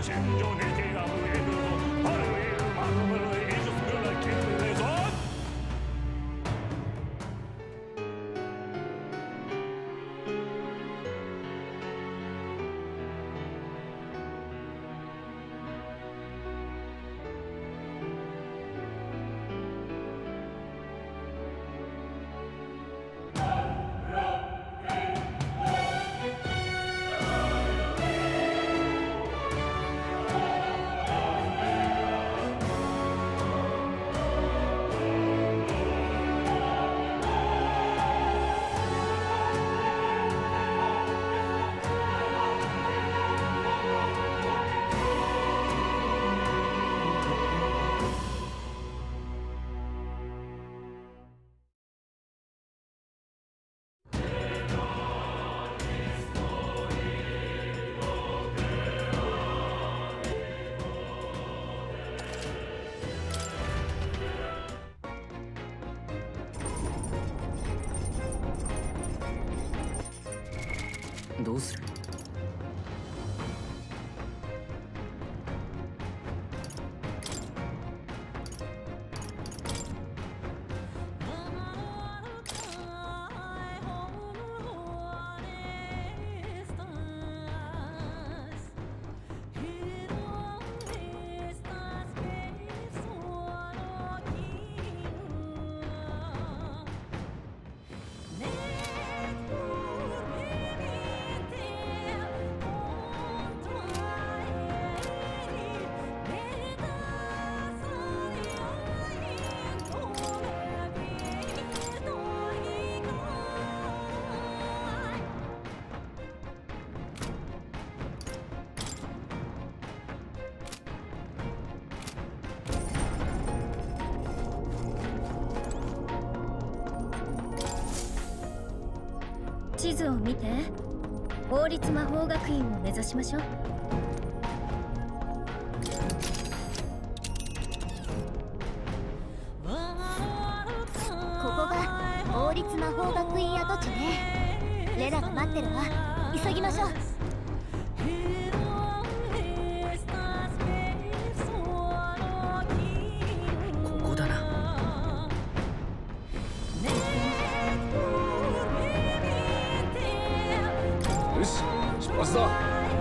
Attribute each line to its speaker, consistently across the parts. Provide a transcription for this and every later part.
Speaker 1: どうする？
Speaker 2: 地図を見て。王立魔法学院を目指しましょう。
Speaker 3: ここが王立魔法学院跡地ね。レラが待ってるわ。急ぎましょう。
Speaker 1: ここだな。
Speaker 4: よし、出発だ。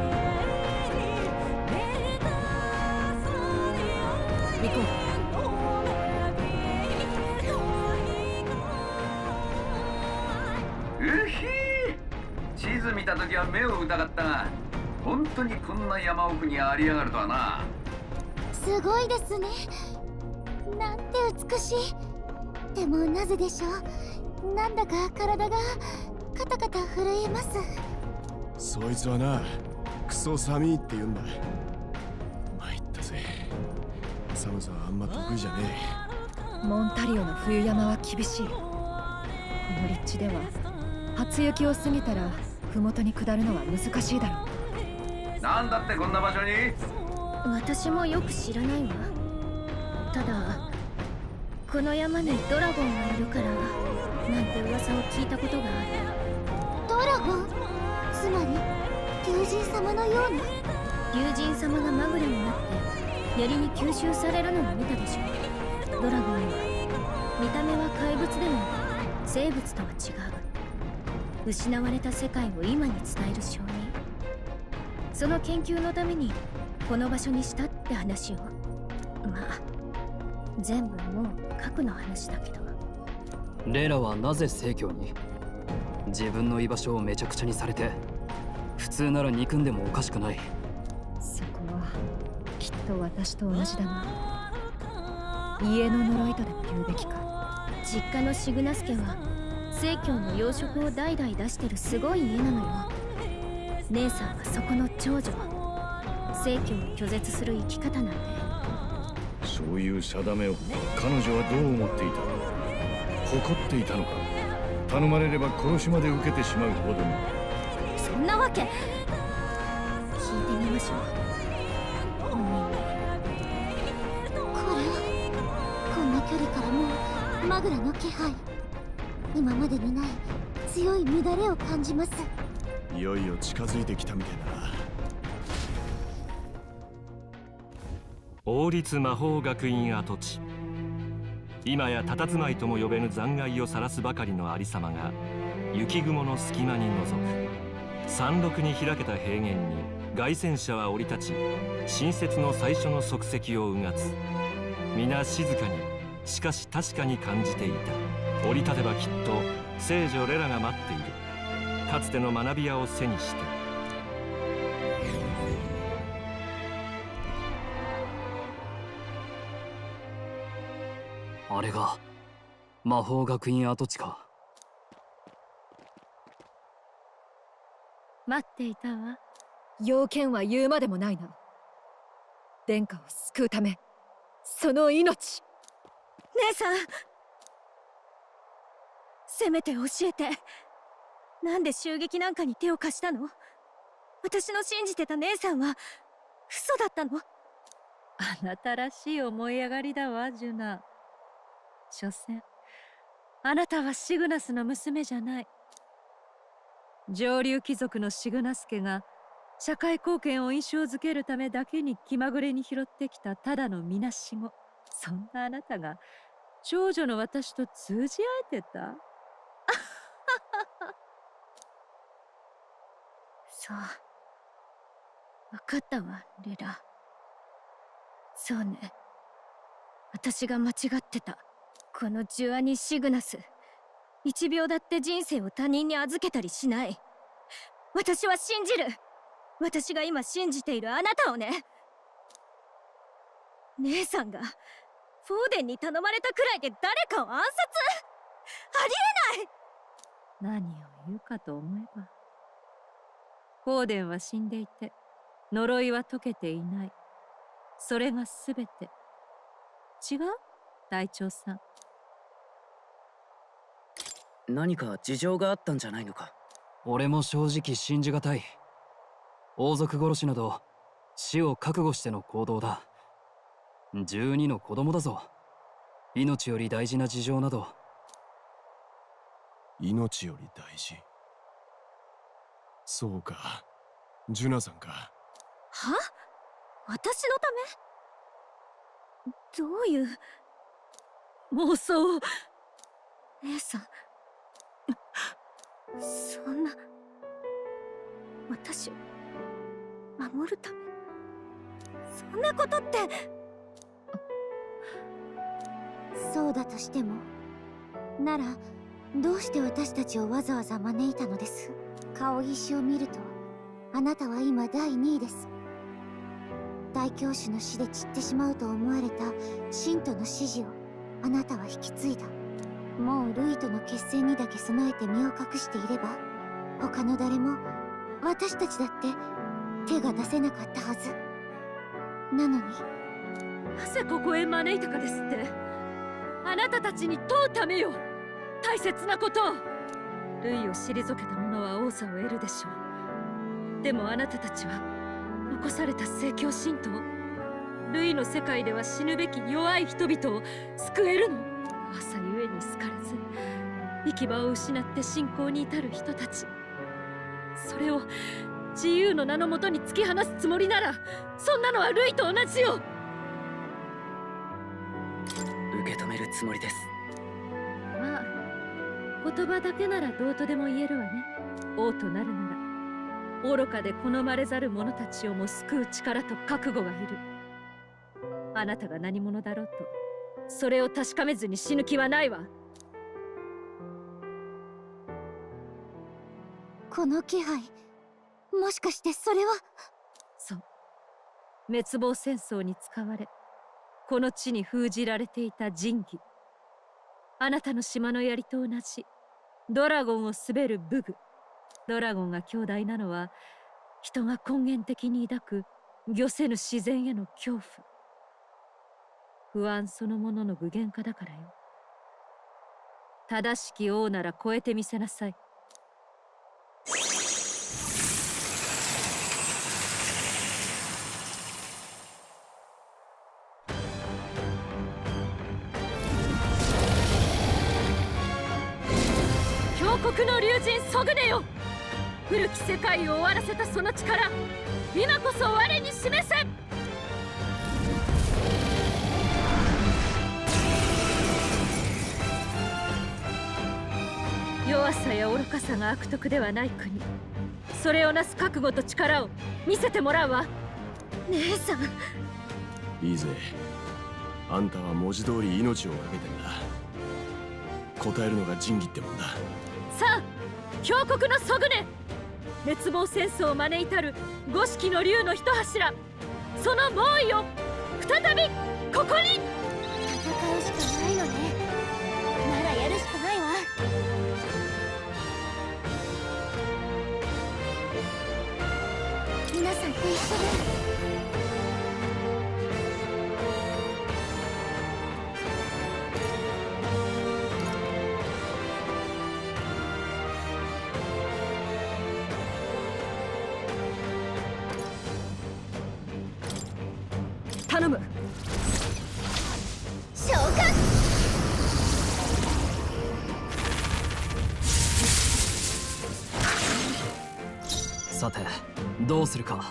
Speaker 1: 行こう。
Speaker 5: 地図見た時は目を疑ったが、本当にこんな山奥にありやがるとはな。
Speaker 3: すごいですね。なんて美しい。でもなぜでしょう。なんだか体がカタカタ震えます。
Speaker 4: そいつはな、クソ寒いって言うんだ。参ったぜ。寒さはあんま得意じゃね
Speaker 6: え。モンタリオの冬山は厳しい。この立地では初雪を過ぎたら麓に下るのは難しいだろ
Speaker 5: う。なんだってこんな場所に？
Speaker 2: 私もよく知らないわ。ただこの山にドラゴンがいるからなんて噂を聞いたことがある。
Speaker 3: ドラゴン？つまり竜神様のような？
Speaker 2: 竜神様がまぐれになって槍に吸収されるのを見たでしょ。ドラゴンは見た目は怪物でも生物とは違う。失われた世界を今に伝える証人。その研究のためにこの場所にしたって話よ。まあ全部もう過去の話だけど。
Speaker 1: レラはなぜ聖教に？自分の居場所をめちゃくちゃにされて、普通なら憎んでもおかしくない。
Speaker 6: そこはきっと私と同じだな。家の呪いとでも言うべきか。
Speaker 2: 実家のシグナス家は聖教の養殖を代々出してるすごい家なのよ。姉さんはそこの長女。聖教を拒絶する生き方なんて。
Speaker 4: そういう定めを彼女はどう思っていた？誇っていたのか？頼まれれば殺しまで受けてしまうほどに。
Speaker 2: そんなわけ。聞いてみましょう、本人に。
Speaker 3: こんな距離からもうマグラの気配。今までにない強い乱れを感じます。
Speaker 4: いよいよ近づいてきたみたいだ
Speaker 7: 王立魔法学院跡地。今や佇まいとも呼べぬ残骸を晒すばかりのありさまが雪雲の隙間に覗く。山麓に開けた平原に凱旋者は降り立ち、新雪の最初の足跡をうがつ。皆静かに、しかし確かに感じていた。降り立てばきっと聖女レラが待っている。かつての学び屋を背にして。
Speaker 1: あれが魔法学院跡地か。
Speaker 2: 待っていたわ。
Speaker 6: 要件は言うまでもないな。殿下を救うため、その命。
Speaker 2: 姉さん、せめて教えて。なんで襲撃なんかに手を貸したの？私の信じてた姉さんは嘘だったの？
Speaker 8: あなたらしい思い上がりだわ、ジュナ。所詮あなたはシグナスの娘じゃない。上流貴族のシグナス家が社会貢献を印象づけるためだけに気まぐれに拾ってきたただのみなしご。そんなあなたが長女の私と通じ合えてた？
Speaker 2: そう、分かったわ、レラ。そうね、私が間違ってた。このジュアニ・シグナス、1秒だって人生を他人に預けたりしない。私は信じる。私が今信じているあなたをね。姉さんがフォーデンに頼まれたくらいで誰かを暗殺？ありえない。
Speaker 8: 何を言うかと思えば、フォーデンは死んでいて呪いは解けていない。それが全て。違う？隊長さん。
Speaker 9: 何か事情があったんじゃないのか。
Speaker 1: 俺も正直信じがたい。王族殺しなど死を覚悟しての行動だ。12の子供だぞ。命より大事な事情など。
Speaker 10: 命より大事。そうか、ジュナさんか。
Speaker 2: は？私のため？どういう
Speaker 8: 妄想？
Speaker 2: 姉さん、そんな、私を守るため、そんなことって。
Speaker 3: そうだとしても、ならどうして私たちをわざわざ招いたのです？顔石を見ると、あなたは今第2位です。大教主の死で散ってしまうと思われた信徒の指示をあなたは引き継いだ。もうルイとの決戦にだけ備えて身を隠していれば、他の誰も私たちだって手が出せなかったはず。なのに
Speaker 8: なぜここへ招いたかですって。あなたたちに問うためよ。大切なことを。ルイを退けた者は王座を得るでしょう。でもあなたたちは残された聖教信徒を、ルイの世界では死ぬべき弱い人々を救えるの？朝ゆえに好かれず行き場を失って信仰に至る人たち。それを自由の名のもとに突き放すつもりなら、そんなのはルイと同じよ。
Speaker 9: 受け止めるつもりです。
Speaker 8: まあ言葉だけならどうとでも言えるわね。王となるなら愚かで好まれざる者たちをも救う力と覚悟がいる。あなたが何者だろうと、それを確かめずに死ぬ気はないわ。
Speaker 3: この気配、もしかしてそれは。
Speaker 8: そう、滅亡戦争に使われこの地に封じられていた神器。あなたの島の槍と同じドラゴンを滑る武具。ドラゴンが強大なのは、人が根源的に抱く御せぬ自然への恐怖、不安そのものの具現化だからよ。正しき王なら超えてみせなさい。強国の竜神ソグネよ、古き世界を終わらせたその力、今こそ我に示せ。 弱さや愚かさが悪徳ではない国、それをなす覚悟と力を見せてもらうわ。
Speaker 2: 姉さん。
Speaker 10: いいぜ。あんたは文字通り命をかけてんだ。答えるのが仁義ってもんだ。
Speaker 8: さあ、強国のソグネ、滅亡戦争を招いたる五色の竜の一柱、その猛威を再びここに。
Speaker 3: 戦うしかないのね。ならやるしかないわ。皆さんと一緒で。
Speaker 8: 頼む。
Speaker 3: 召喚。
Speaker 1: さてどうするか。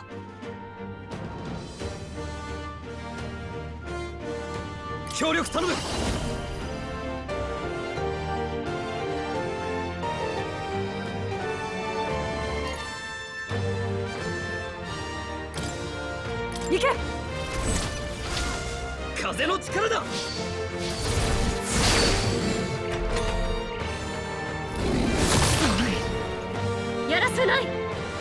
Speaker 1: 協力頼む。
Speaker 8: 行け。
Speaker 1: 風の力だ。
Speaker 8: やらせない。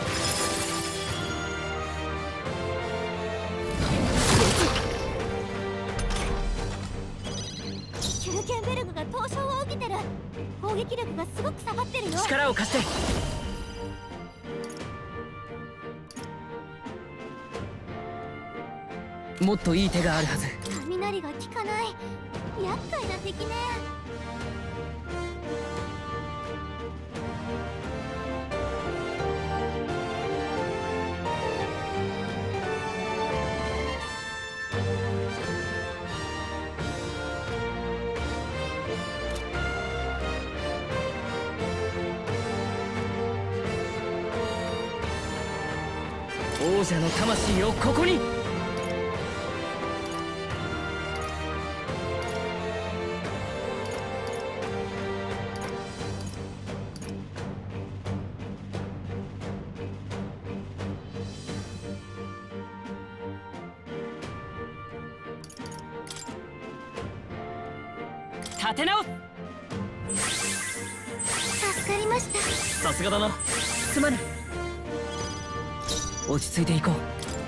Speaker 3: シュルケンベルグが凍傷を受けてる。攻撃力がすごく下がってるよ。
Speaker 9: 力を貸して。もっといい手があるはず。
Speaker 3: 雷が効かない。厄介な敵ね。
Speaker 9: 王者の魂をここに。立て直す。
Speaker 3: 助かりました。
Speaker 1: さすがだな。
Speaker 8: すまない。
Speaker 9: 落ち着いていこう。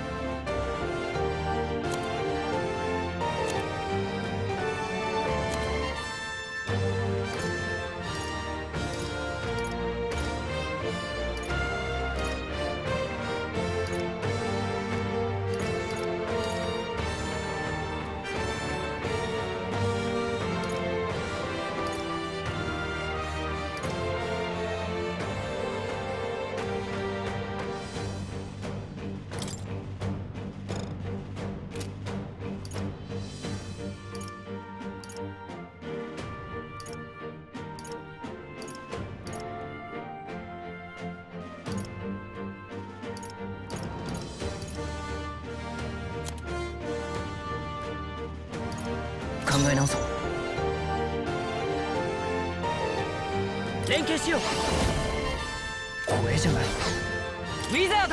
Speaker 9: 考え直そう。連携しよう。これじゃない。ウィザード。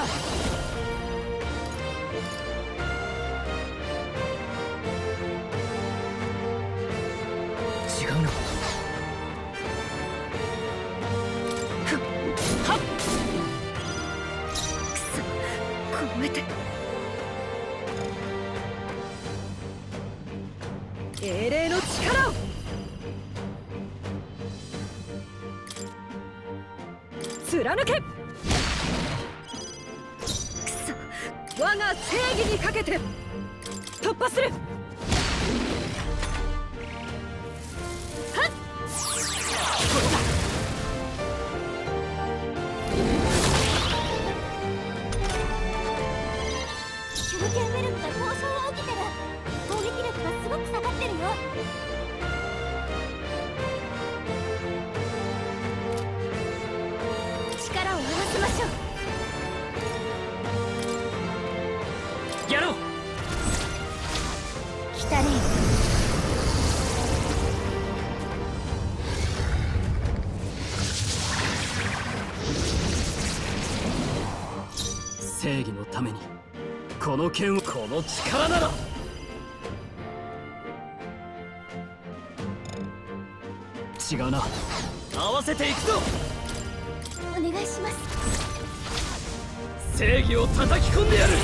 Speaker 9: 違うな。
Speaker 8: はっ。くそ、この目で英霊の力を。貫け。くそ、我が正義にかけて突破する。はっ。
Speaker 3: シュルケンベルグが凍傷を受けてる。攻撃力がすごく下がってるよ。力を合わせましょう。
Speaker 9: やろう。
Speaker 3: 来たね。
Speaker 1: ためにこの剣を、この力なら違うな。合わせていくぞ。
Speaker 3: お願いします。
Speaker 1: 正義を叩き込んでやる。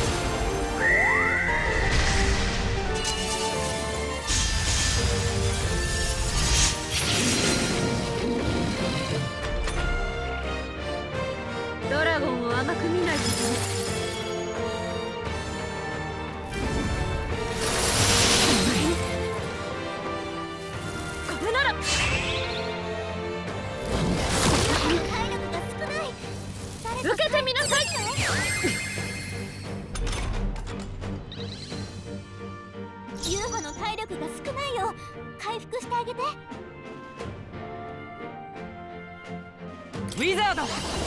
Speaker 8: ドラゴンを甘く見ないでね。これなら
Speaker 3: 体力が少ない。
Speaker 8: 受けてみなさい。
Speaker 3: ユーファの体力が少ないよ。回復してあげて。
Speaker 9: ウィザード。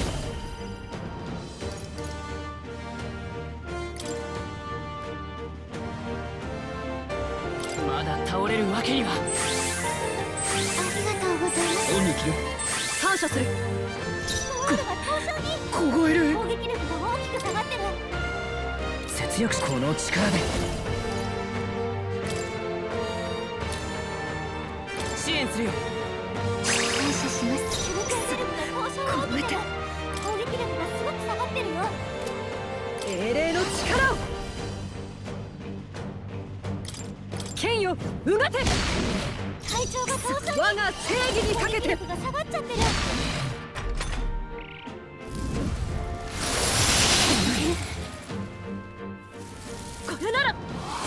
Speaker 9: まだ倒れるわけには。
Speaker 3: ありがとうございます。
Speaker 1: 恩に着る。
Speaker 8: 感謝する。
Speaker 3: ソウルが凍傷に。
Speaker 1: 凍える。
Speaker 3: 攻撃力が大きく下がってる。
Speaker 9: 節約し、この力で支援するよ。
Speaker 3: 感謝します。手力が凍傷が大きくて攻撃力がすごく下がってるよ。
Speaker 8: 英霊の力を。剣よ、うがて。
Speaker 3: 体調が凍傷に。
Speaker 8: 我が正義にかけて。
Speaker 3: 攻撃力が下がっちゃってる。
Speaker 8: これなら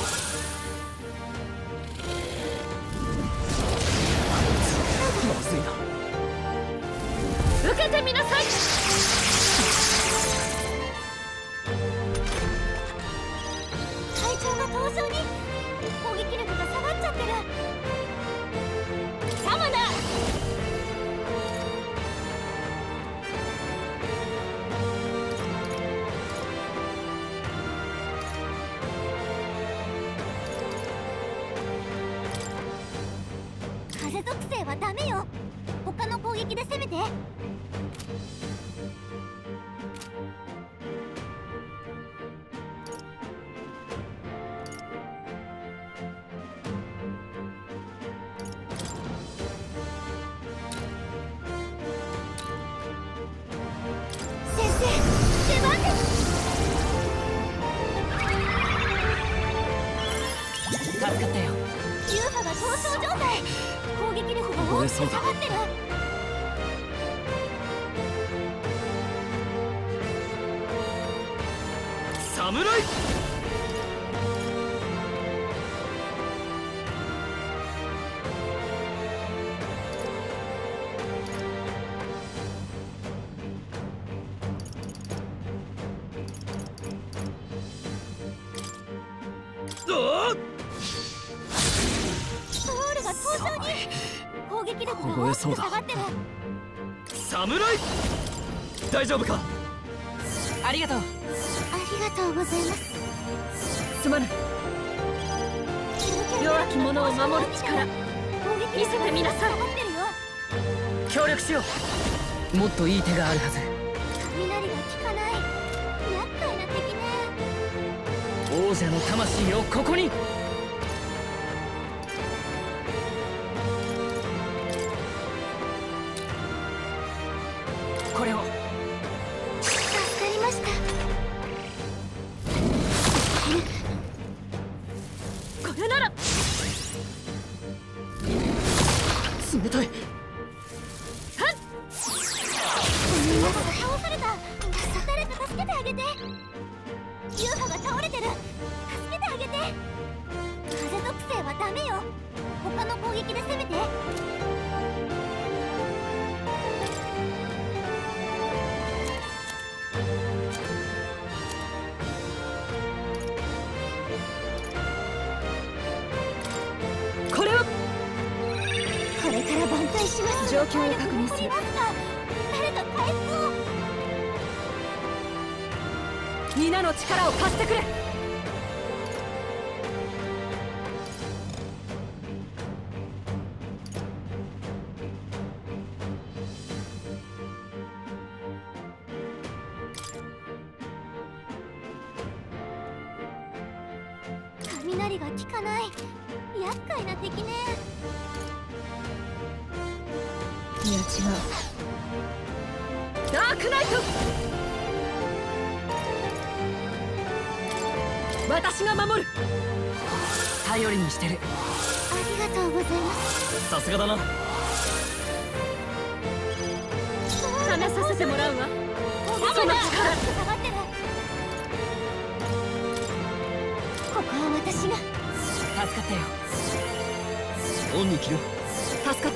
Speaker 1: まずいな。
Speaker 8: 受けてみなさい。
Speaker 3: 体調が凍傷に。攻撃力が下がっちゃってる。サマだ。風属性はダメよ。他の攻撃で攻めて。先生、出番です。
Speaker 9: 助かったよ。
Speaker 3: ユーファが凍傷状態。攻撃力が大きく下がってる。
Speaker 1: 侍。
Speaker 3: ソウルが凍傷に。攻撃力が大きく下がってる。
Speaker 1: 侍。大丈夫か。
Speaker 9: ありがとう。
Speaker 3: ありがとうございます。
Speaker 8: すまない。弱き者を守る力、見せてみなさい。
Speaker 9: 協力しよう。もっといい手があるはず。
Speaker 3: 雷が効かない。厄介な敵ね。
Speaker 9: 王者の魂をここに。これを。
Speaker 3: 助かりました。
Speaker 8: これなら。
Speaker 1: 冷たい。
Speaker 3: 倒された。誰か助けてあげて。ユーファが倒れてる。助けてあげて。風属性はダメよ。他の攻撃で攻めて。
Speaker 8: これは。
Speaker 3: これから挽回します。
Speaker 8: 状況を確認する。
Speaker 3: 誰か回復を。
Speaker 8: 皆の力を貸してくれ。
Speaker 3: 雷が効かない厄介な敵ね。
Speaker 6: いや違う。
Speaker 8: ダークナイト、私が守る。
Speaker 9: 頼りにしてる。
Speaker 3: ありがとうございます。
Speaker 9: さすがだな。
Speaker 8: 試させてもらうわ。
Speaker 3: その力下がってる。ここは私が。
Speaker 9: 助かったよ。
Speaker 1: 恩に着る。
Speaker 6: 助かった。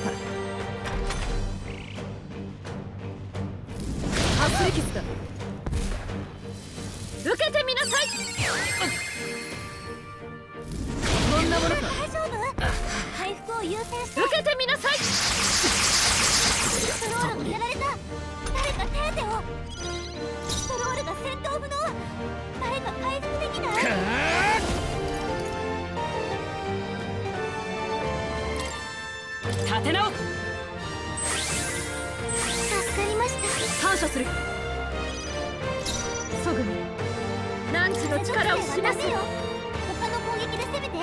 Speaker 6: アスレキスだ。
Speaker 8: 受けてみなさい。
Speaker 6: こんなものか。
Speaker 3: 大丈夫？回復を優先して。
Speaker 8: 受けてみなさい。
Speaker 3: ストロールをやられた。誰か手当てを。ストロールが戦闘不能。誰か回復できない？
Speaker 9: 立て直。
Speaker 3: 助かりました。
Speaker 8: 感謝する。ソグミ、何時の力を示す。
Speaker 3: 他の攻撃で攻めて。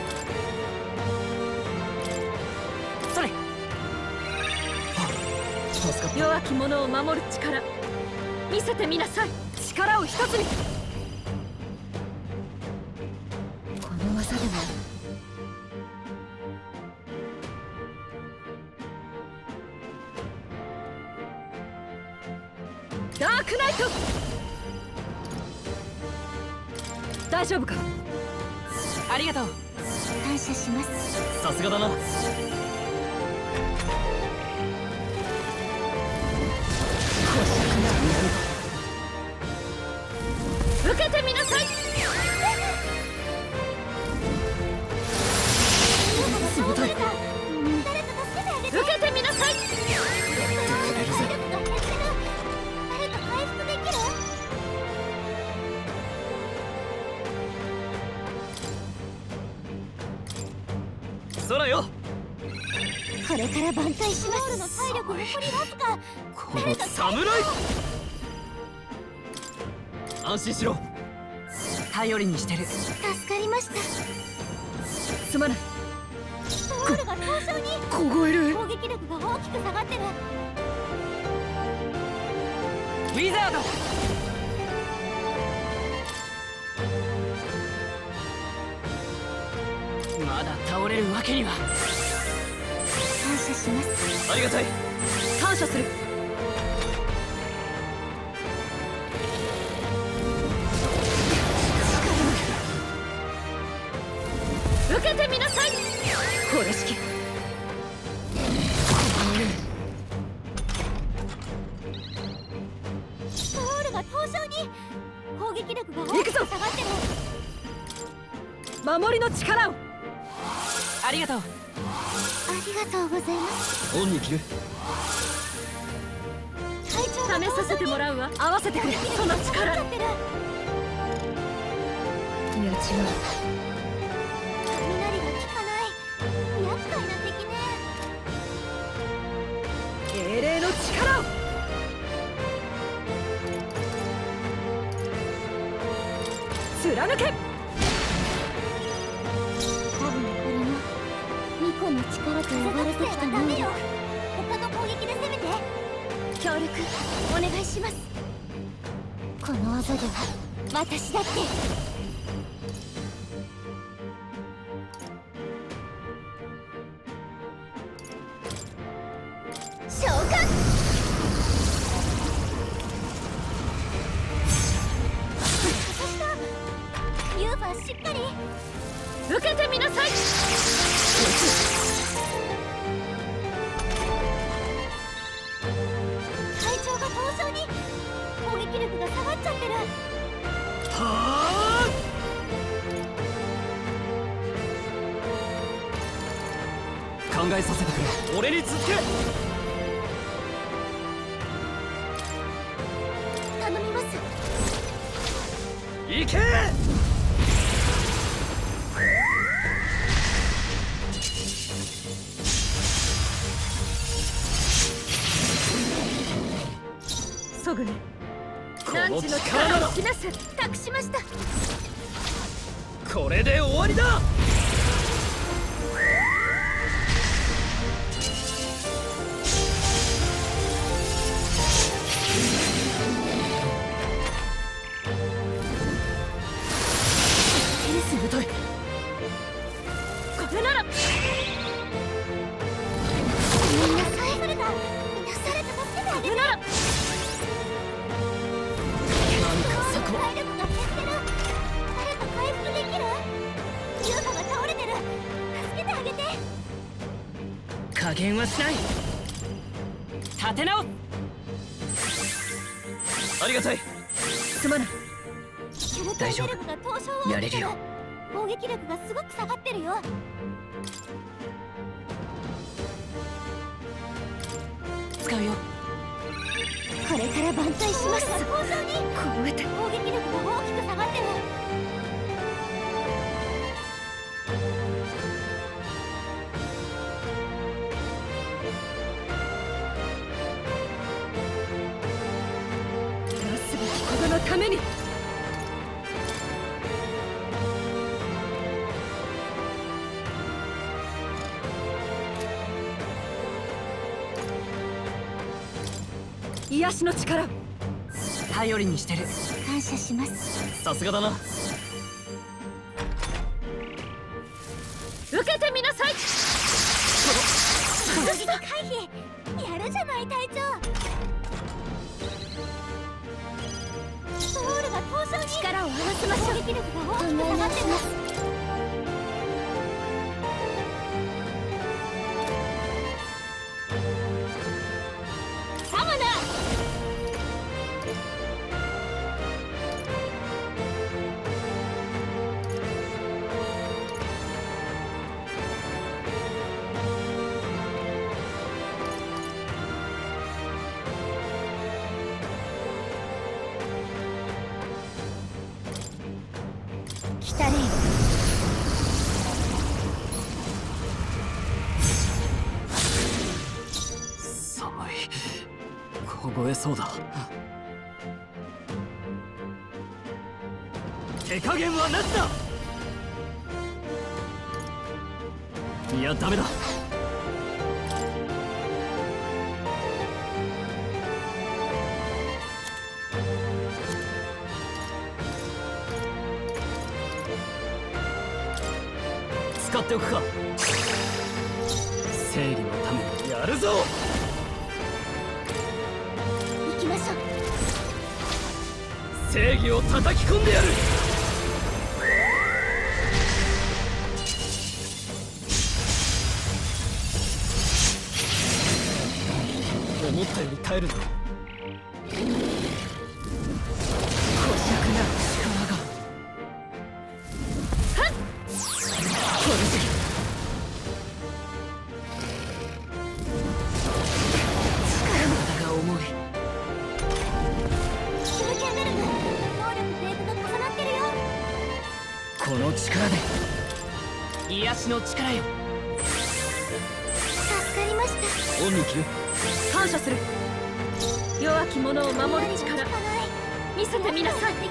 Speaker 9: それ。
Speaker 8: 弱き者を守る力、見せてみなさい。力を一つに。
Speaker 6: この技では
Speaker 8: ダークナイト、大丈夫か。
Speaker 9: ありがとう。
Speaker 3: 感謝します。
Speaker 1: さすがだな。
Speaker 8: 受けてみなさい。
Speaker 3: すごい。誰か助けてあげて。
Speaker 8: 受けてみなさい。
Speaker 3: 誰か回復できる？
Speaker 1: 空よ。
Speaker 3: これから挽回します。の体力残りわずか。
Speaker 1: この侍。安心しろ。
Speaker 9: 頼りにしてる。
Speaker 3: 助かりました。
Speaker 6: すまない。
Speaker 3: ストロールが凍傷に。
Speaker 6: 凍える。
Speaker 3: 攻撃力が大きく下がってる。
Speaker 9: ウィザード。まだ倒れるわけには。
Speaker 3: 感謝します。
Speaker 1: ありがたい。
Speaker 8: 感謝する。受けてみなさい。これしき。
Speaker 3: ストロールが凍傷に。攻撃力が大きく下がってる。
Speaker 8: 守りの力を。
Speaker 9: ありがとう。
Speaker 3: ありがとうございます。
Speaker 1: 恩に着る。
Speaker 8: 試させてもらうわ。合わせてくれ、その力。
Speaker 6: いや違う。
Speaker 3: 雷が効かない厄介な敵ね。
Speaker 8: 英霊の力を。貫け。
Speaker 3: 多分これも巫女の力と呼ばれてきた能力。他の攻撃で攻めて。協力お願いします。この技では私だって。召喚。ユーファしっかり。
Speaker 8: 受けてみなさい。
Speaker 3: 隊長が凍傷に。攻撃力が下がっちゃってる。
Speaker 1: はあ。考えさせてくれ。俺に続け。
Speaker 3: 頼みます。
Speaker 1: 行け。
Speaker 8: ソグネ、
Speaker 1: こ
Speaker 8: 何時の力を示せ。
Speaker 2: 託しました。
Speaker 1: こ
Speaker 9: これで終わりだ。
Speaker 2: しぶとい。これなら。みんなさえされた。助けてあげて。何かそこ。体力が減ってる。誰か回復できる？優香が倒れてる。助けてあげて。
Speaker 9: 加減はしない。立て直す。ありがたい。
Speaker 6: すまない。
Speaker 9: 大丈夫。やれるよ。
Speaker 2: 攻撃力がすごく下がってるよ。
Speaker 9: 使うよ。
Speaker 2: これから挽回します。凍えて攻撃力が大きく下がってる。
Speaker 6: なすべきことのために。癒しの力を
Speaker 9: 頼りにしてる。
Speaker 2: 感謝します。
Speaker 9: さすがだな。
Speaker 8: 受けてみなさい。
Speaker 2: 攻撃回避。やるじゃない隊長。ストロールが凍傷に。力を合わせましょう。攻撃力が大きく下がってます。来たね。
Speaker 1: 寒い。凍えそうだ。
Speaker 9: 手加減はなしだ。いやダメだ。使っておくか。
Speaker 1: 正義のために
Speaker 9: やるぞ。
Speaker 2: 行きましょう。
Speaker 9: 正義を叩き込んでやる。思ったより耐えるぞ。この力で癒しの力よ。
Speaker 2: 助かりました。
Speaker 9: 恩に着る。
Speaker 8: 感謝する。弱き者を守る力見せてみなさい。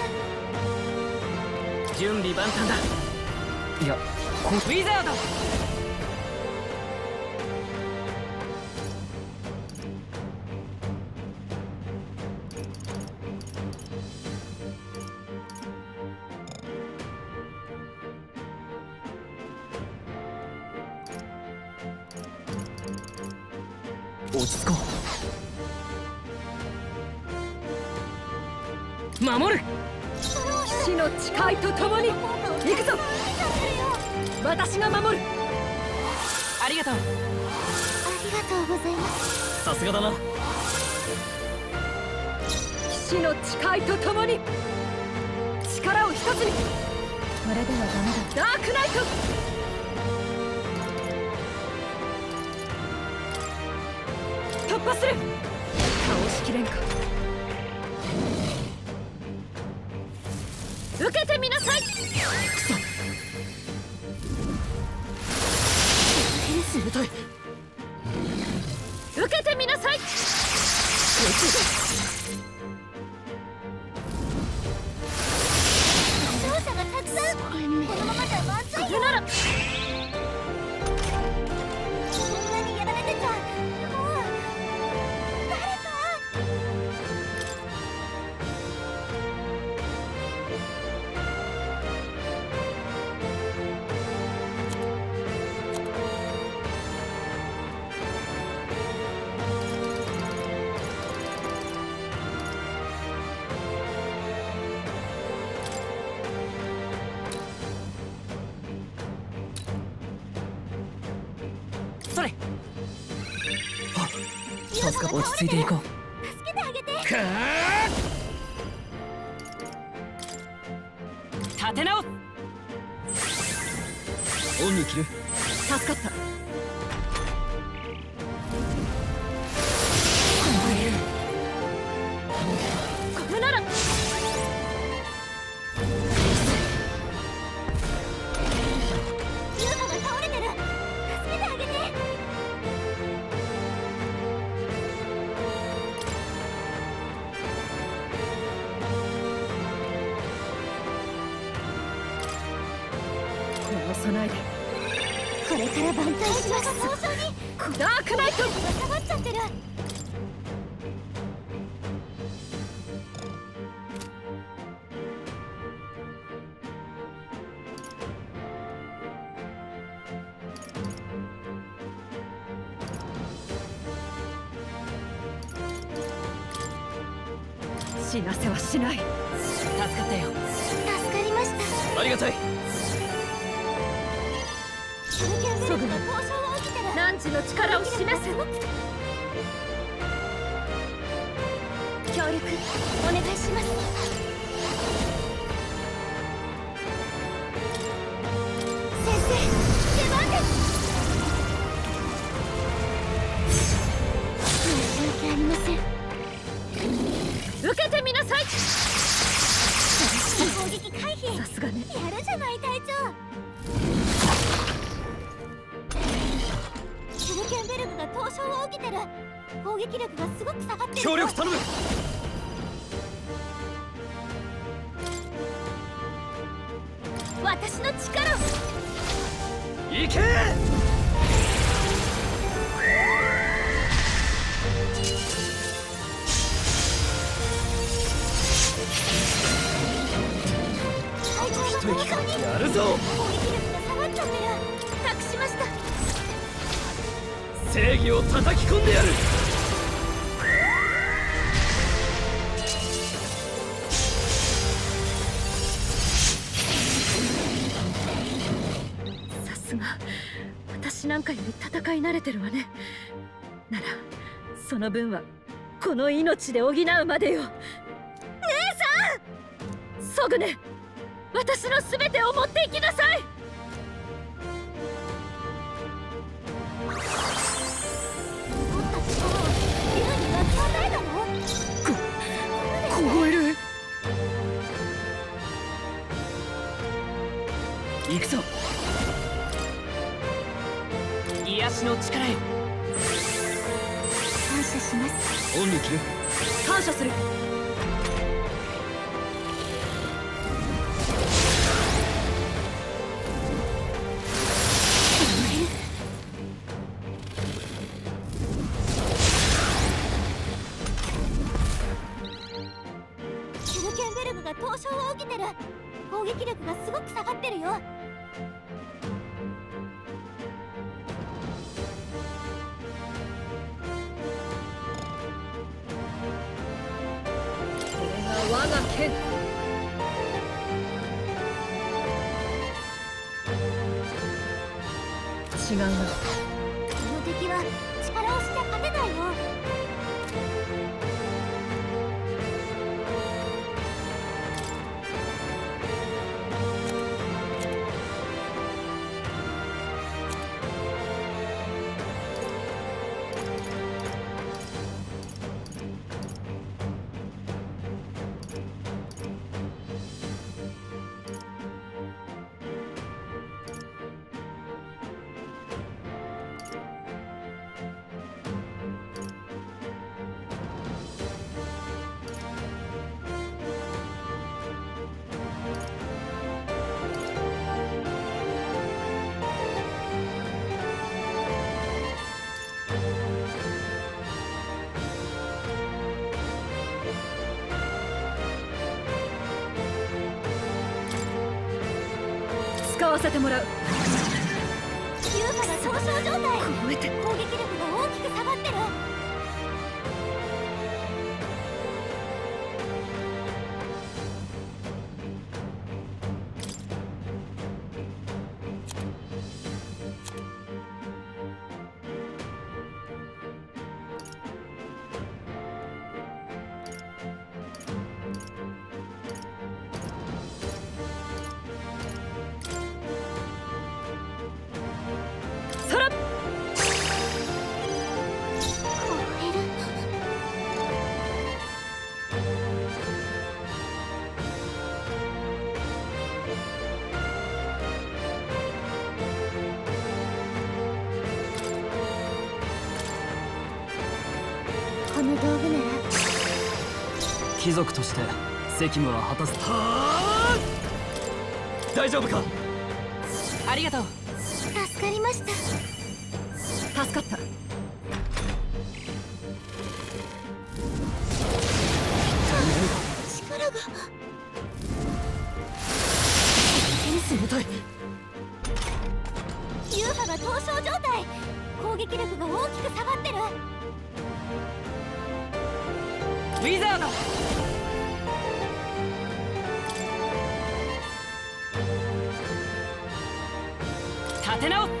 Speaker 9: 準備万端だ。いや、ウィザード。落ち着こう。守る。
Speaker 8: 死の誓いとともに行くぞ。私が守る。
Speaker 9: ありがとう。
Speaker 2: ありがとうございます。
Speaker 9: さすがだな。
Speaker 8: 死の誓いとともに力を一つに。
Speaker 6: これではダメだ。
Speaker 8: ダークナイト。突破する。倒しきれんか。受けてみなさい。くそ。
Speaker 9: しぶとい。
Speaker 8: 受けてみなさい。
Speaker 2: 勝者がたくさん。
Speaker 9: 助か落ち着いていこう。
Speaker 3: 助けてあげて。
Speaker 9: 立て直す。
Speaker 1: オンに切る。
Speaker 6: 助かった。
Speaker 8: これなら
Speaker 3: ユウカが倒れてる。助けてあげて。
Speaker 6: こう備えで
Speaker 3: これから挽回します。早々に
Speaker 8: ダークナイト。
Speaker 3: が下がっちゃってる。
Speaker 6: 死なせはしない。
Speaker 9: 助かったよ。
Speaker 3: 助かりました。
Speaker 1: ありがたい。
Speaker 3: 手裏剣ベルクが凍傷が起きてる。
Speaker 8: 汝の力を示せ。
Speaker 3: 協力お願いします。先生、出番です。申し訳ありません。
Speaker 8: 受けてみなさい。
Speaker 3: 攻撃回避。
Speaker 8: さすがね。
Speaker 3: やるじゃない隊長。手裏剣ベルクが凍傷が起きてる。攻撃力がすごく下がってる。
Speaker 1: 協力頼む。
Speaker 3: 私の力を。
Speaker 1: 行け。
Speaker 3: 一息
Speaker 1: やるぞ。
Speaker 3: 攻撃力が下がっちゃってる。託しました。
Speaker 1: 正義を叩き込んでやる。
Speaker 8: さすが私なんかより戦い慣れてるわね。ならその分はこの命で補うまでよ。姉さん、ソグネ、私の全てを持っていきなさい。
Speaker 3: 持った力を竜に分け与えたの？
Speaker 1: 凍える。行くぞ。
Speaker 9: 癒しの力よ。
Speaker 3: 感謝します。
Speaker 1: オンに切る。
Speaker 6: 感謝する。
Speaker 3: 手裏剣ベルクが凍傷が起きてる。攻撃力がすごく下がってるよ。
Speaker 6: これが我が剣。違うな。
Speaker 3: この敵は力押しじゃ勝てないよ。
Speaker 6: 使わせてもらう。
Speaker 3: 優香が凍傷状態。
Speaker 6: 凍えて
Speaker 3: 攻撃力が大きく下がってる。
Speaker 1: 貴族として責務は果たす。
Speaker 9: 大丈夫か。ありがとう。
Speaker 3: 助かりました。
Speaker 6: 助かった。
Speaker 3: 力が
Speaker 9: 重たい。
Speaker 3: ユーファが凍傷状態。攻撃力が大きく下がってる。
Speaker 9: ウィザード。立て直す。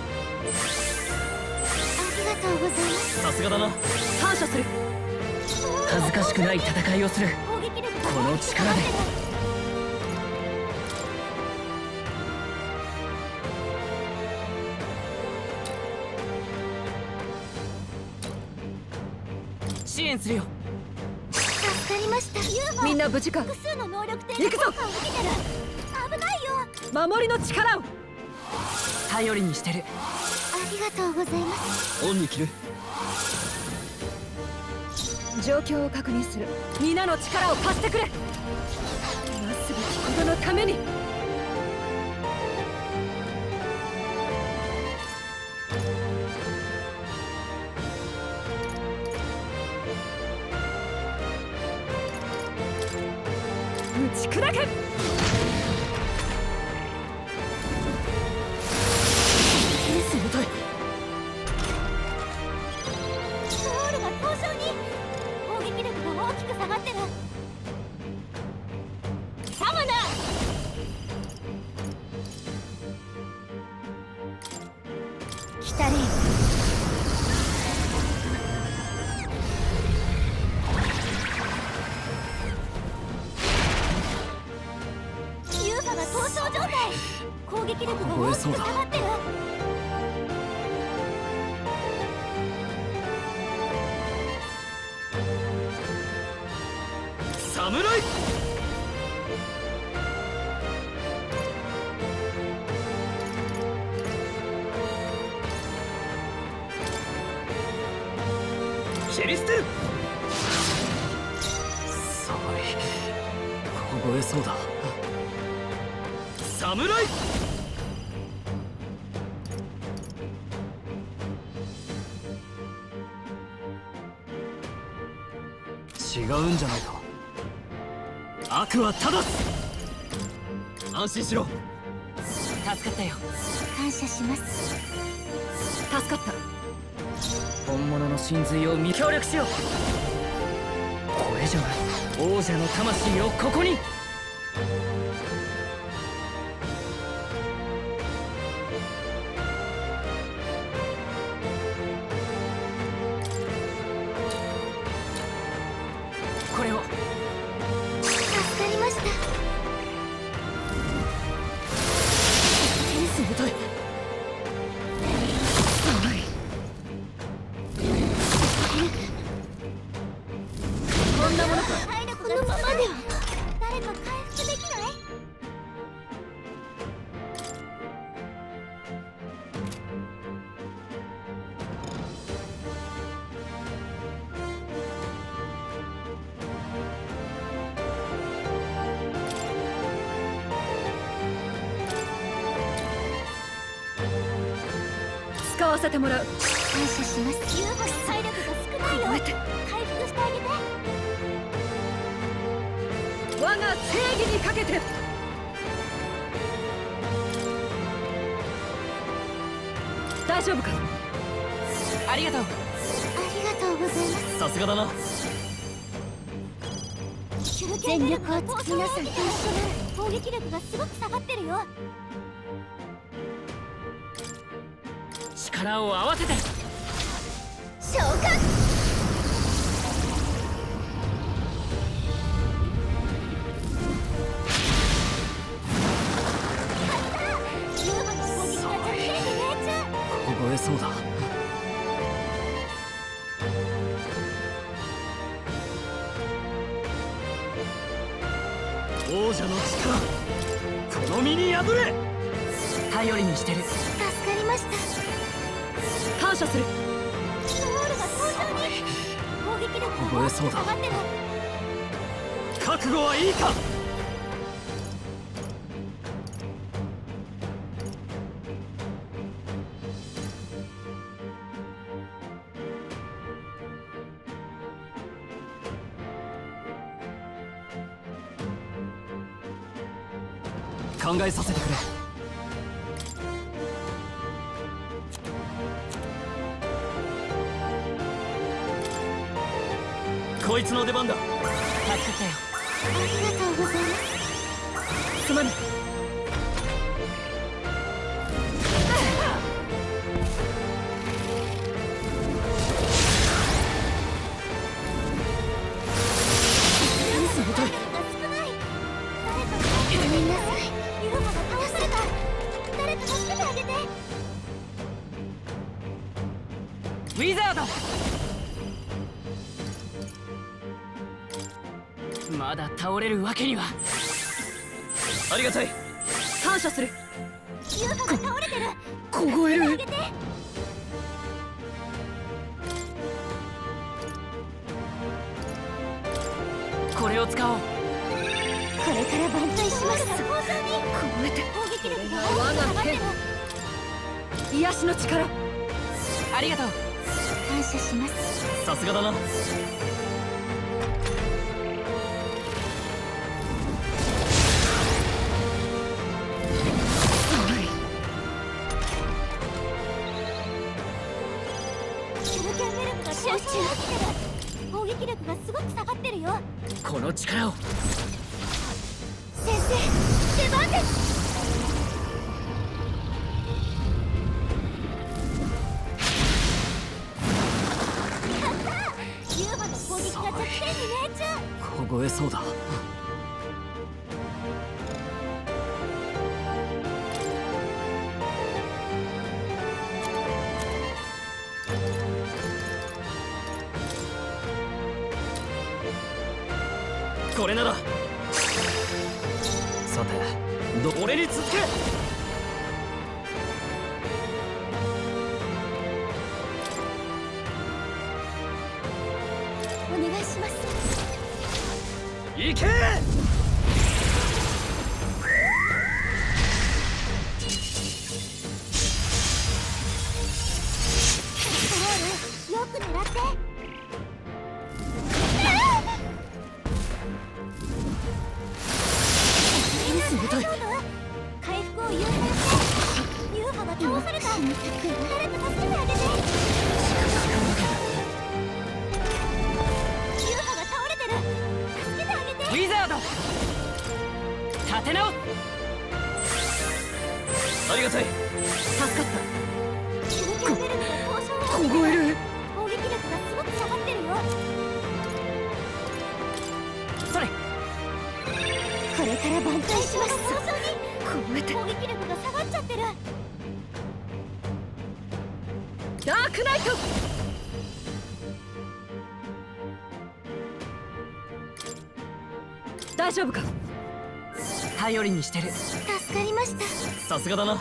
Speaker 3: ありがとうございます。
Speaker 9: さすがだな。
Speaker 6: 感謝する。
Speaker 9: 恥ずかしくない戦いをする。
Speaker 3: 攻撃力が
Speaker 9: この力で。支援するよ。
Speaker 3: 助かりました。ユーファ
Speaker 6: みんな無事か。
Speaker 3: 複数の能力点
Speaker 6: 行くぞ。
Speaker 3: 効果を受けてる。危ないよ。
Speaker 6: 守りの力を。
Speaker 9: 頼りにしてる。
Speaker 3: ありがとうございます。
Speaker 1: オンに切る。
Speaker 6: 状況を確認する。皆の力を貸してくれ。なすべきことのために。打ち砕け。
Speaker 9: 重たい。
Speaker 3: ソウルが凍傷に。攻撃力が大きく下がってる。サムナ来たれ。ユーファが凍傷状態。攻撃力が大きく下がってる。
Speaker 9: 侍。シェリステル。
Speaker 1: 寒い。凍えそうだ。
Speaker 9: 侍。
Speaker 1: 違うんじゃないか。
Speaker 9: 悪は正す。安心しろ。助かったよ。
Speaker 3: 感謝します。
Speaker 6: 助かった。
Speaker 9: 本物の真髄を見協力しよう。これじゃ王者の魂をここに。これを。
Speaker 3: 助かりました。
Speaker 9: 冷たい。
Speaker 6: こんなものか。
Speaker 3: 体力がこのままでは誰か回復できない？
Speaker 6: 使わせてもらう。
Speaker 3: 感謝します。ユーファの体力が少ないよ。回復してあげて。
Speaker 6: 我が正義にかけて。大丈夫か。
Speaker 9: ありがとう。
Speaker 3: ありがとうございます。
Speaker 9: さすがだな。
Speaker 3: 全力を尽きなさい。攻撃力がすごく下がってるよ。
Speaker 9: 力を合わせて。
Speaker 3: 召喚。
Speaker 1: 凍えそうだ。
Speaker 9: 王者の力、この身に宿れ。頼りにしてる。
Speaker 3: 助かりました。
Speaker 6: 感謝する。
Speaker 3: ソウルが凍傷に。攻撃力が大きく下がってる。
Speaker 1: 覚悟はいいか。考えさせてくれ。こいつの出番だ。助かったよ。
Speaker 3: ありがとうございます。
Speaker 6: すまぬ。
Speaker 3: ごめんなさい。ユーマが倒された。誰か助けてあげて。
Speaker 1: ウィザード。まだ倒れるわけには。ありがたい。
Speaker 6: 感謝する。
Speaker 3: ユーマが倒れてる。
Speaker 6: 凍える。
Speaker 3: 助けてあげて。
Speaker 1: これを使おう。
Speaker 3: これから挽回します。
Speaker 6: 凍えて。
Speaker 3: 攻撃力が
Speaker 6: 我が手。癒しの力。
Speaker 1: ありがとう。
Speaker 3: 感謝します。
Speaker 1: さすがだな。
Speaker 3: シュルケンベルクが調子に落ちてる。攻撃力がすごく下がってるよ。
Speaker 1: この力を。
Speaker 3: 先生、出番です。やったー。ユーマの攻撃が弱点に命中。
Speaker 1: 凍えそうだ。これなら。さて、俺に続け。
Speaker 3: お願いします。
Speaker 1: 行け。
Speaker 3: ストロール、よく狙って。大丈夫？回復を優先して。ユーマが倒された。誰か助けてあげて。ユーマが倒れてる。助けてあげて。
Speaker 1: ウィザード。立て直す。ありがたい。
Speaker 6: 助かった。
Speaker 3: シュルケンベルクの交渉を。
Speaker 6: 凍える。
Speaker 3: 攻撃力がすごく下がってるよ。
Speaker 1: それ。
Speaker 3: これから挽回します。
Speaker 6: 凍えて。
Speaker 3: 攻撃力が下がっちゃってる。
Speaker 6: ダークナイト。大丈夫か。
Speaker 1: 頼りにしてる。
Speaker 3: 助かりました。
Speaker 1: さすがだな。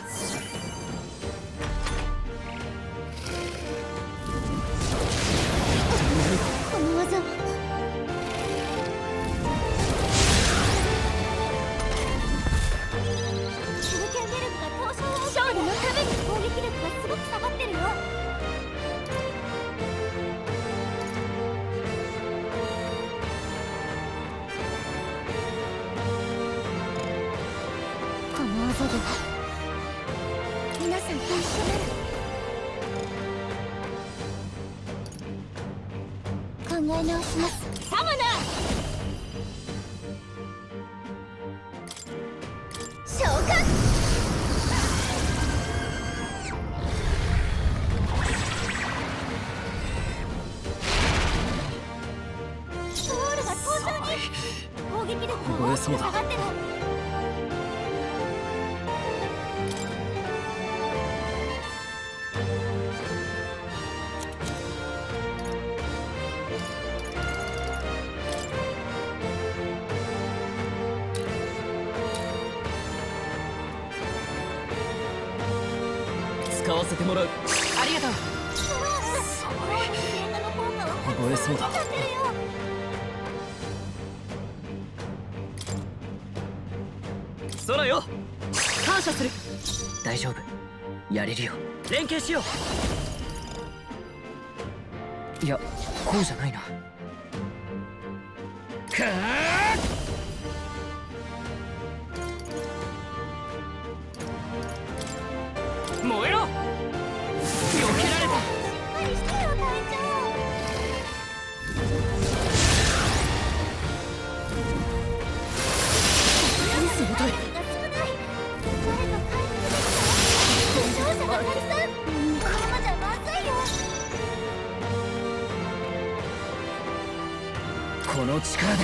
Speaker 3: この技は。シュルケンベルクが闘争を勝利のために攻撃力がすごく下がってるよ。この技では皆さんと一緒なら。考え直します。サムナ召喚。ストロールが登場に。攻撃力が大きく下がってる。
Speaker 1: 使わせてもらう。ありがとう。
Speaker 3: 凍えそうだ。
Speaker 1: 空よ。
Speaker 8: 感謝する。
Speaker 9: 大丈夫、やれるよ。連携しよう。いや、こうじゃないな。か
Speaker 1: ー燃えろ。避けられた。
Speaker 3: しっかりしてよ隊長。
Speaker 8: 鋭い。
Speaker 3: が少ない。誰か回復できた。負傷者がたくさん。このままじゃまずいよ。
Speaker 9: この力で。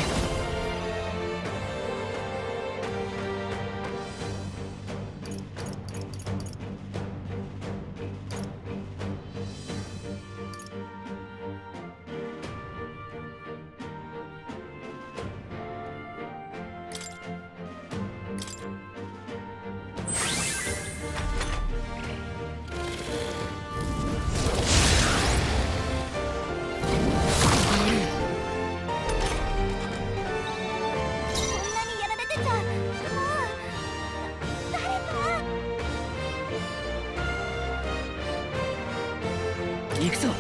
Speaker 9: 行くぞ。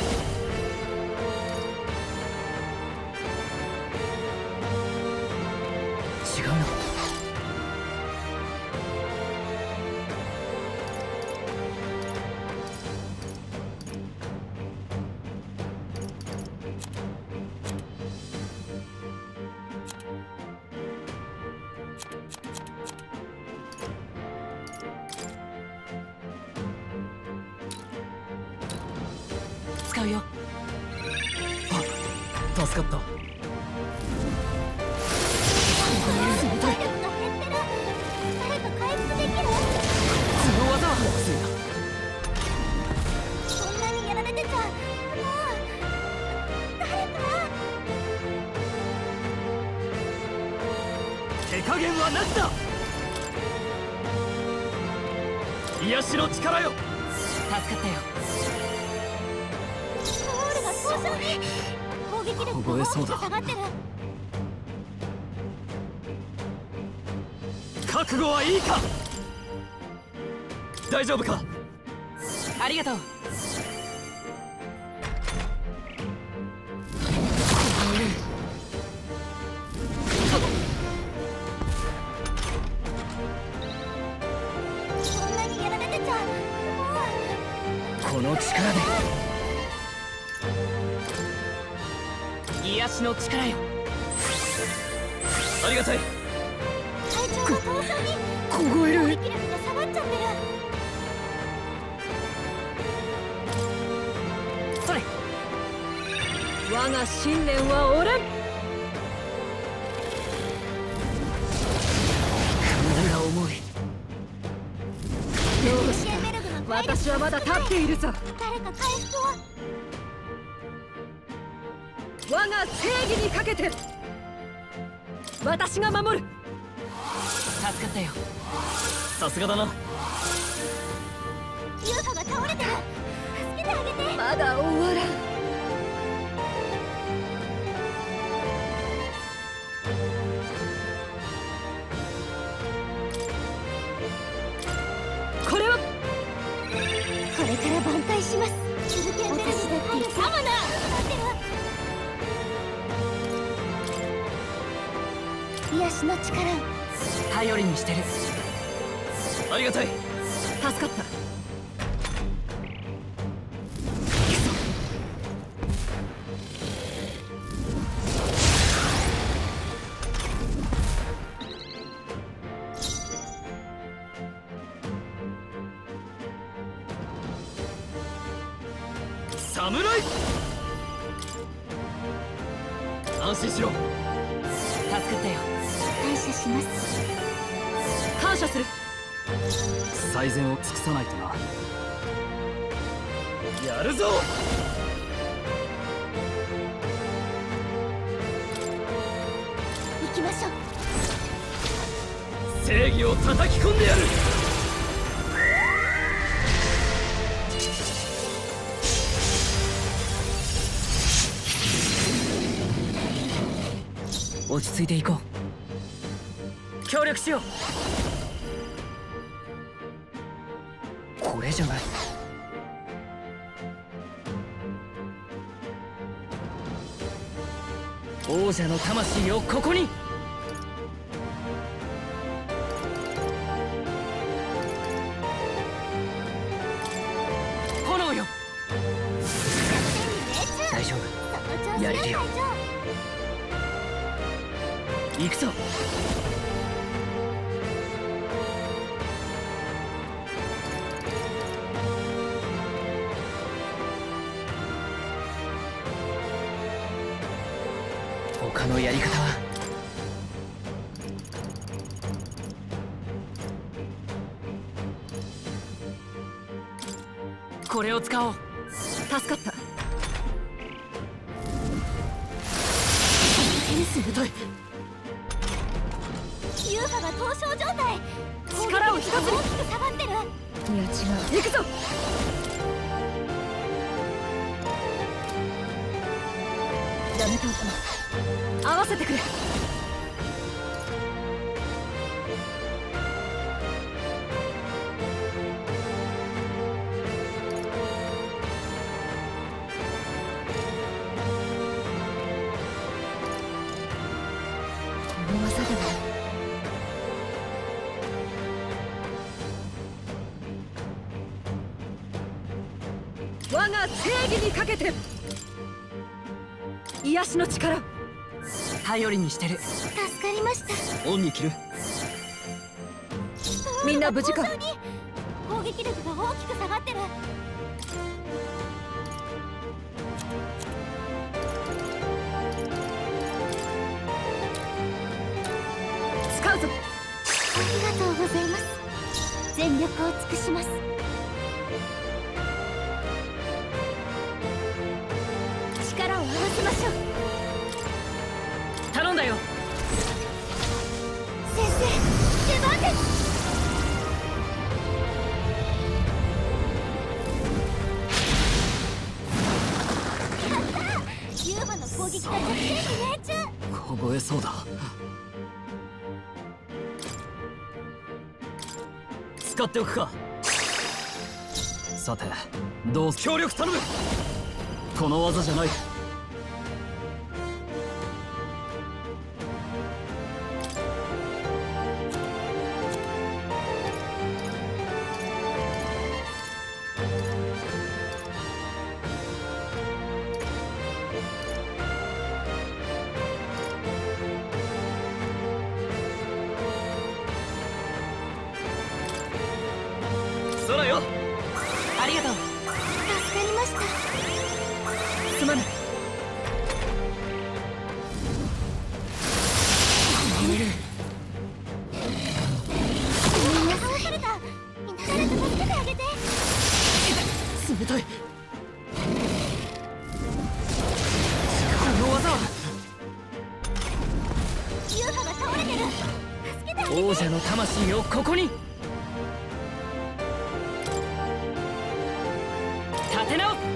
Speaker 9: 違うな。使うよ。あ、助かった。
Speaker 3: 体力が減ってる。誰か回復できる？
Speaker 9: その技は強いな。
Speaker 3: そんなにやられてちゃもう誰か。
Speaker 1: 手加減はなしだ。癒しの力よ。
Speaker 9: 助かったよ。
Speaker 3: ゴールが早々に攻撃力が大きく下がってる。
Speaker 1: 覚悟はいいか。大丈夫か。
Speaker 9: ありがとう。
Speaker 3: そんなにやられてちゃも
Speaker 9: この力で。癒しの力よ。
Speaker 1: ありがたい。
Speaker 3: う隊長が早々に
Speaker 9: 凍える。
Speaker 3: 攻撃力が下がっちゃってる。
Speaker 9: それ。
Speaker 8: 我が信念は折れん。
Speaker 9: 体が重い。
Speaker 8: どうした。私はまだ立っているぞ。
Speaker 3: 誰か回復は。
Speaker 8: 我が正義にかけて私が守る。
Speaker 9: 助かったよ。
Speaker 1: さすがだな。
Speaker 3: ユーファが倒れてる。助けてあげて。
Speaker 8: まだ終わらん。これは
Speaker 3: これから挽回します。続け私だってサマナー。癒しの力を。
Speaker 9: 頼りにしてる。
Speaker 1: ありがたい。
Speaker 8: 助かった。
Speaker 1: 侍。安心しろ。
Speaker 9: 助かったよ。
Speaker 3: 感謝します。
Speaker 8: 感謝する。
Speaker 1: 最善を尽くさないとな。やるぞ。
Speaker 3: 行きましょう。
Speaker 1: 正義を叩き込んでやる。
Speaker 9: 落ち着いていこう。協力力しよう。これじゃない。王者の魂をここに。炎よ。大丈夫、やれるよ。行くぞ。他のやり方は。これを使おう。
Speaker 6: 助かった。
Speaker 3: すごい。ユーファが凍傷状態。
Speaker 6: 力を一つに
Speaker 3: 大きく下がってる。
Speaker 6: いや違う。行くぞ。やめておきます。合わせてくれ。この技では我が正義にかけて癒しの力。
Speaker 9: 頼りにしてる。
Speaker 3: 助かりました。
Speaker 9: オンに切る。
Speaker 6: みんな無事か。
Speaker 3: 攻撃力が大きく下がってる。
Speaker 6: 使うぞ。
Speaker 3: ありがとうございます。全力を尽くします。力を合わせましょう。
Speaker 9: 頼んだよ。
Speaker 3: 先生、出番です。やったー。ユーマの攻撃が独占に命中。
Speaker 1: 凍えそうだ。使っておくか。さて、どう協力頼む。この技じゃない。空よ。ありがとう。
Speaker 3: 助かりました。
Speaker 6: すまない。
Speaker 3: みんな倒された。みんな誰か助けてあげて。
Speaker 9: 冷たい。この技は。
Speaker 3: ユーファが倒れてる。助けてあげて。
Speaker 9: 王者の魂をここに。立て直す。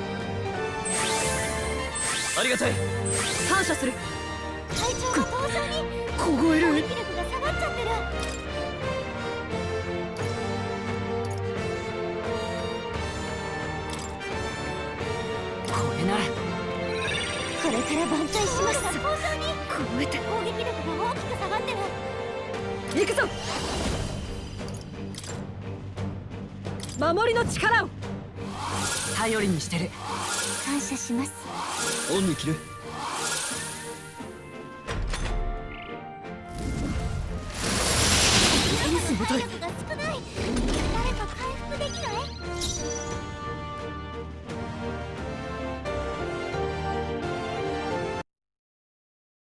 Speaker 9: ありがたい。
Speaker 6: 感謝する。
Speaker 3: 隊長が登場に。
Speaker 9: 凍える。
Speaker 3: 攻撃力が下がっちゃってる。
Speaker 9: これなら。
Speaker 3: これから挽回します。登場に。
Speaker 6: 凍えて。
Speaker 3: 攻撃力が大きく下がってる。
Speaker 6: 行くぞ。守りの力を。
Speaker 9: 頼りにしてる。
Speaker 3: 感謝します。
Speaker 1: オンに切る。